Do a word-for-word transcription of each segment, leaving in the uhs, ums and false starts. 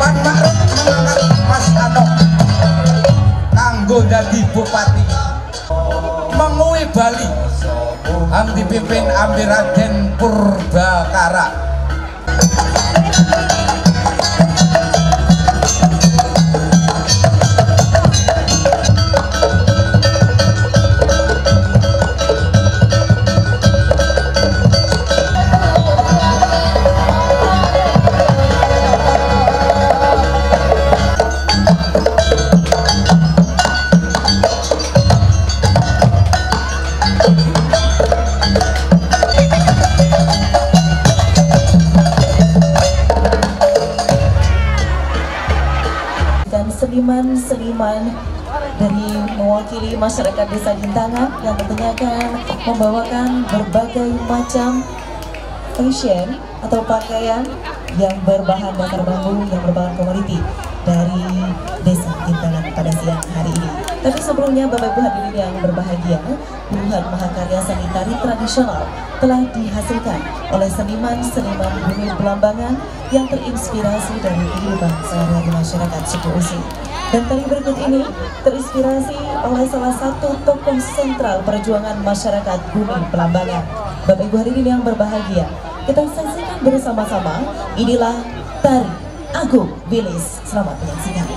Pan Makruf mengangkat Mas Anok kanggo dadi bupati Mengui Bali ang dipimpin ambil Raden Purbakara. Seniman-seniman dari mewakili masyarakat Desa Gintangan yang tentunya akan membawakan berbagai macam fashion atau pakaian yang berbahan dasar bambu yang merupakan komoditi dari Desa Gintangan pada siang hari ini. Tapi sebelumnya Bapak Ibu hadirin yang berbahagia, puluhan mahakarya seni tari tradisional telah dihasilkan oleh seniman-seniman Bumi Belambangan yang terinspirasi dari kehidupan sehari-hari masyarakat suku Usi. Dan tari berikut ini terinspirasi oleh salah satu tokoh sentral perjuangan masyarakat Bumi Belambangan. Bapak Ibu hadirin yang berbahagia, kita saksikan bersama-sama. Inilah tari Agung Wilis. Selamat menyaksikan.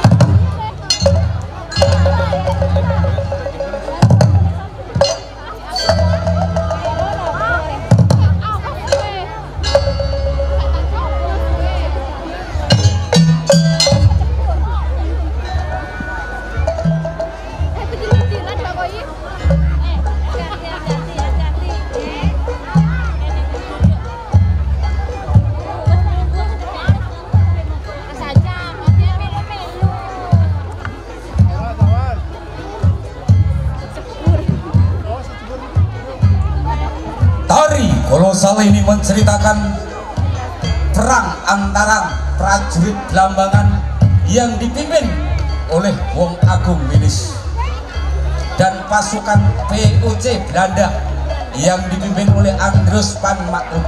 Kolosal ini menceritakan perang antara prajurit Belambangan yang dipimpin oleh Wong Agung Wilis dan pasukan P O C Belanda yang dipimpin oleh Andros Pan Makruf.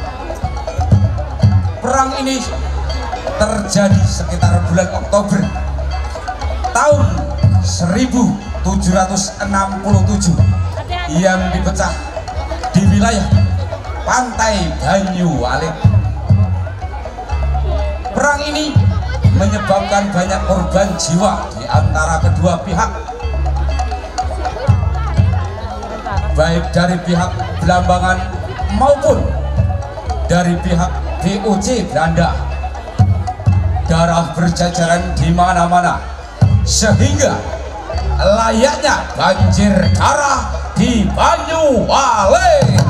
Perang ini terjadi sekitar bulan Oktober tahun seribu tujuh ratus enam puluh tujuh yang dipecah di wilayah Pantai Banyualit. Perang ini menyebabkan banyak korban jiwa di antara kedua pihak, baik dari pihak Belambangan maupun dari pihak B O C Belanda. Darah berjajaran di mana-mana sehingga layaknya banjir darah di Banyualit.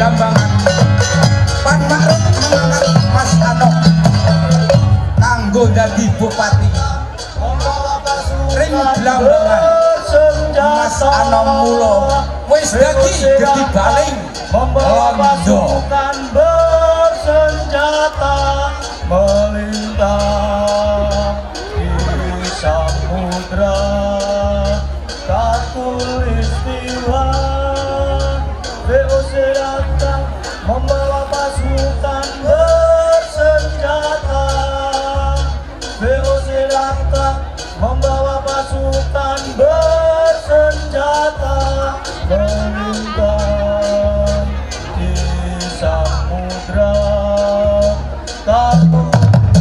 Blambangan Pan Ma'ruf mengangkat Mas Anok kanggo dadi bupati ring Blambangan. Mas Anom mulo wis dadi gede baling londo bersenjata melintang di samudra katulistiwa V O C datang membawa pasukan bersenjata V O C datang membawa pasukan bersenjata melintang di samudra katulistiwa.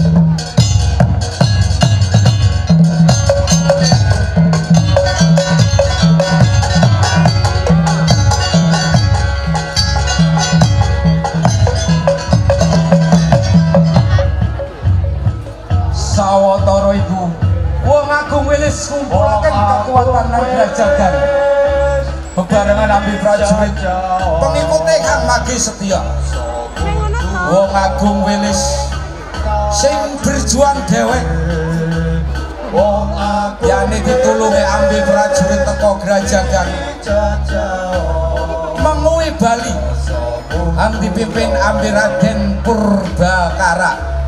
sawetara iku Wong Agung Wilis ngumpulaken kekuatan Nagrajagan bebarengan ambil prajurit pengikuti Kang Magi Setia. Wong Agung Wilis sing berjuang dhewek yani ditulungi ambil prajurit teko Grajagan mengui Bali am dipimpin ambil Raden Purbakara.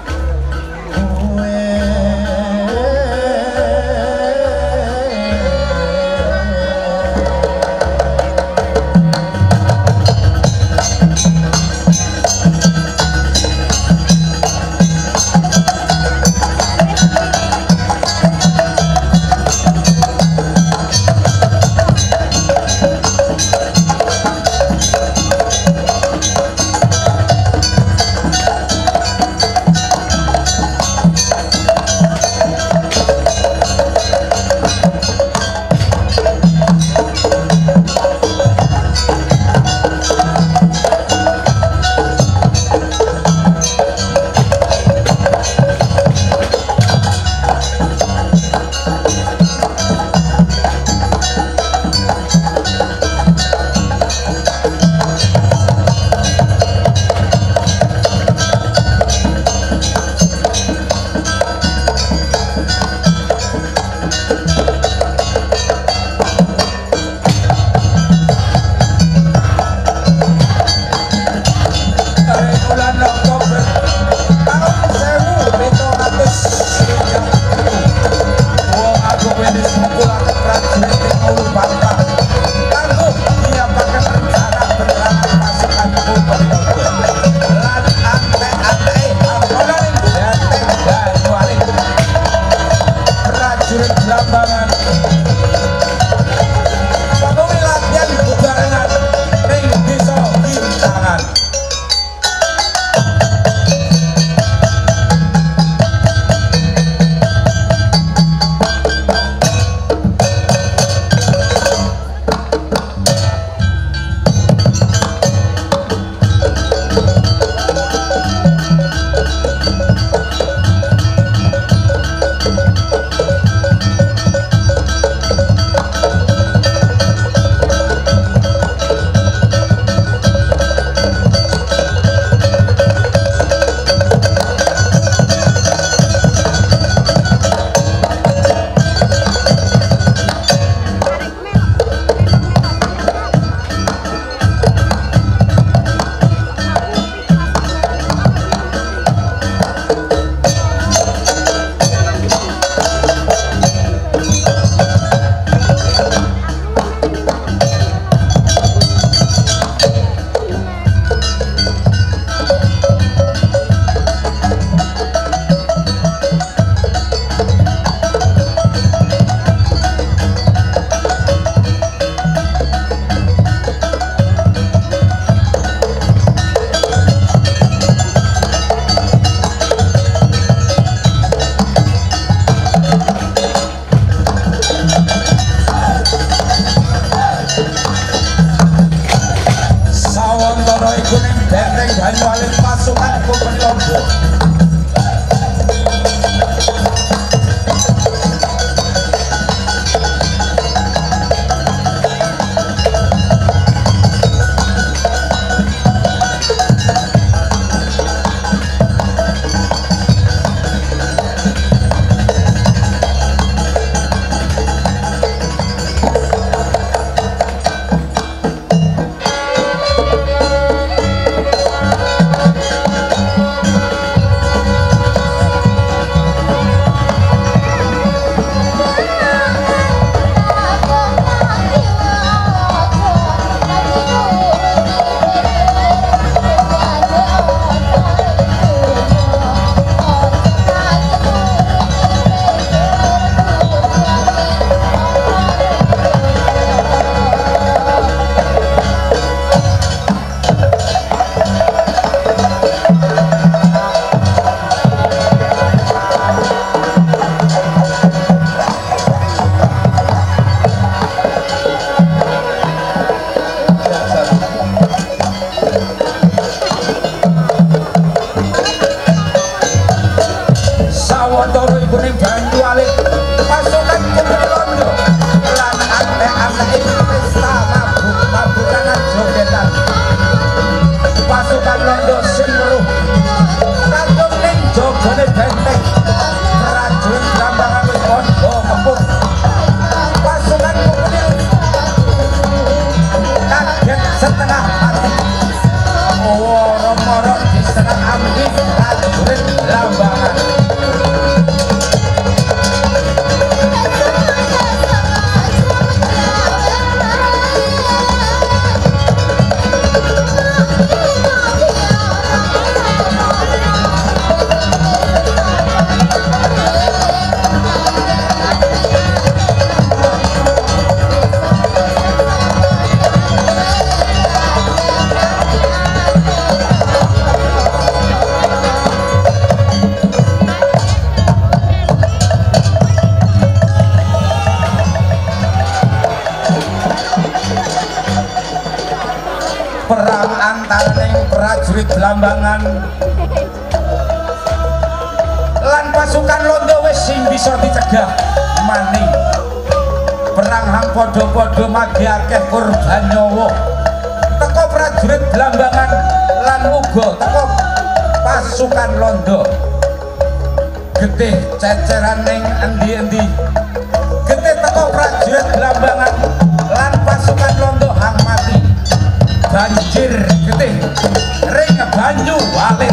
Banyualit pasukan Kompeni Lombok. perang antaraning prajurit Blambangan lan pasukan Londo wis sing bisa dicegah maning. Perang hang padha-padha magi akeh korban nyawa teko prajurit Blambangan lan uga teko pasukan Londo. Getih ceceran ning endi-endi, getih teko prajurit Blambangan lan pasukan Londo hang mati. Banjir getih ring banyu walit.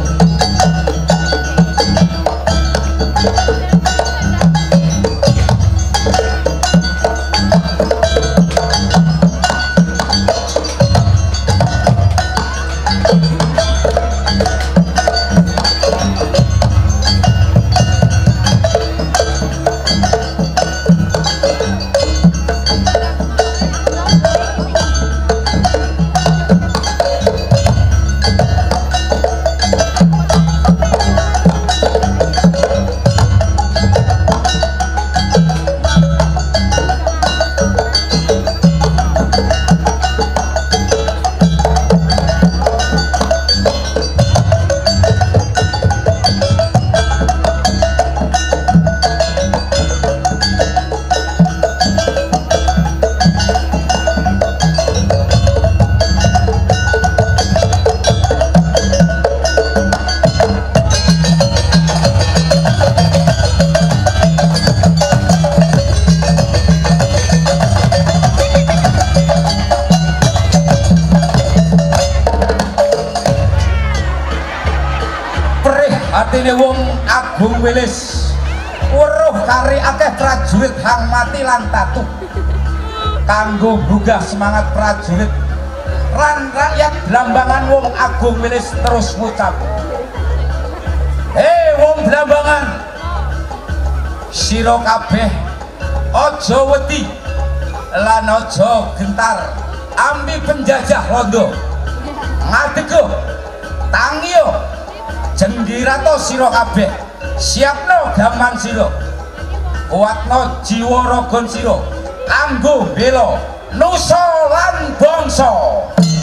Atine wong Agung Wilis weruh kari akeh prajurit hang mati lan tatu kanggo gugah semangat prajurit lan rakyat Blambangan. Wong Agung Wilis terus ngucap, hei wong Blambangan, sira kabeh aja wedi lan aja gentar ambi penjajah Londo. Ngadego tangiyo jenggirato sira kabeh, siapno gaman sira, kuatno jiwa raga sira kanggo bela nusa lan bangsa.